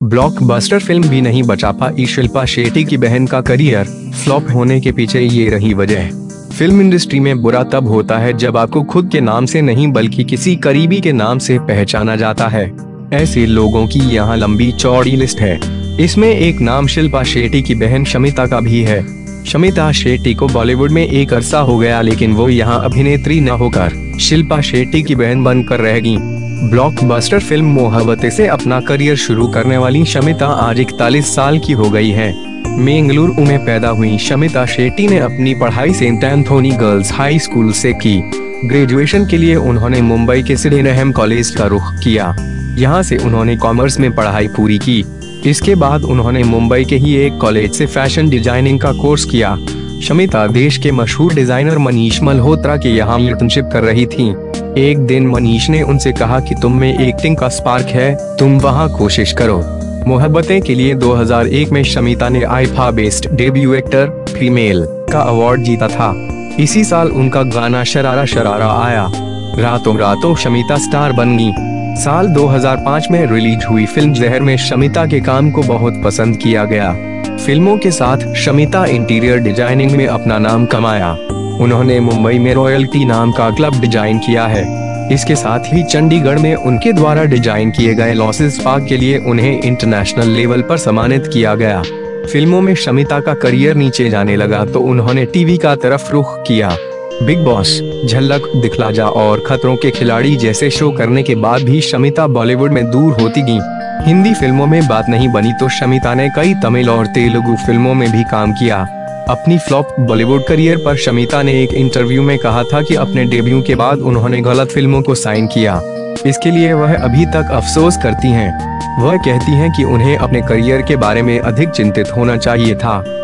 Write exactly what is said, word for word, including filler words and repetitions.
Blockbuster film भी नहीं बचा पाई शिल्पा शेट्टी की बहन का करियर फ्लॉप होने के पीछे ये रही वजह। फिल्म इंडस्ट्री में बुरा तब होता है जब आपको खुद के नाम से नहीं बल्कि किसी करीबी के नाम से पहचाना जाता है। ऐसे लोगों की यहाँ लंबी चौड़ी लिस्ट है। इसमें एक नाम शिल्पा शेट्टी की बहन शमिता का भी है। शमिता शेट्टी को बॉलीवुड में एक अरसा हो गया, लेकिन वो यहाँ अभिनेत्री न होकर शिल्पा शेट्टी की बहन बनकर रह गईं। ब्लॉकबस्टर फिल्म मोहब्बतें से अपना करियर शुरू करने वाली शमिता आज इकतालीस साल की हो गई है। बेंगलुरु में पैदा हुई शमिता शेट्टी ने अपनी पढ़ाई Saint Anthony Girls High School से की। ग्रेजुएशन के लिए उन्होंने मुंबई के सिडेनहम कॉलेज का रुख किया। यहाँ से उन्होंने कॉमर्स में पढ़ाई पूरी की। इसके बाद उन्होंने मुंबई के ही एक कॉलेज से फैशन डिजाइनिंग का कोर्स किया। शमिता देश के मशहूर डिजाइनर मनीष मल्होत्रा के यहाँ इंटर्नशिप कर रही थी। एक दिन मनीष ने उनसे कहा कि तुम में एक्टिंग का स्पार्क है, तुम वहाँ कोशिश करो। मोहब्बतें के लिए दो हज़ार एक में शमिता ने IIFA best debut actor female का अवार्ड जीता था। इसी साल उनका गाना शरारा शरारा आया। रातों रातों शमिता स्टार बन गई। साल दो हज़ार पाँच में रिलीज हुई फिल्म जहर में शमिता के काम को बहुत पसंद किया गया। फिल्मों के साथ शमिता इंटीरियर डिजाइनिंग में अपना नाम कमाया। उन्होंने मुंबई में रॉयल्टी नाम का क्लब डिजाइन किया है। इसके साथ ही चंडीगढ़ में उनके द्वारा डिजाइन किए गए लॉसेस पार्क के लिए उन्हें इंटरनेशनल लेवल पर सम्मानित किया गया। फिल्मों में शमिता का करियर नीचे जाने लगा तो उन्होंने टीवी का तरफ रुख किया। बिग बॉस, झलक दिखला जा और खतरों के खिलाड़ी जैसे शो करने के बाद भी शमिता बॉलीवुड में दूर होती गईं। हिंदी फिल्मों में बात नहीं बनी तो शमिता ने कई तमिल और तेलुगु फिल्मों में भी काम किया। अपनी फ्लॉप बॉलीवुड करियर पर शमिता ने एक इंटरव्यू में कहा था कि अपने डेब्यू के बाद उन्होंने गलत फिल्मों को साइन किया। इसके लिए वह अभी तक अफसोस करती हैं। वह कहती हैं कि उन्हें अपने करियर के बारे में अधिक चिंतित होना चाहिए था।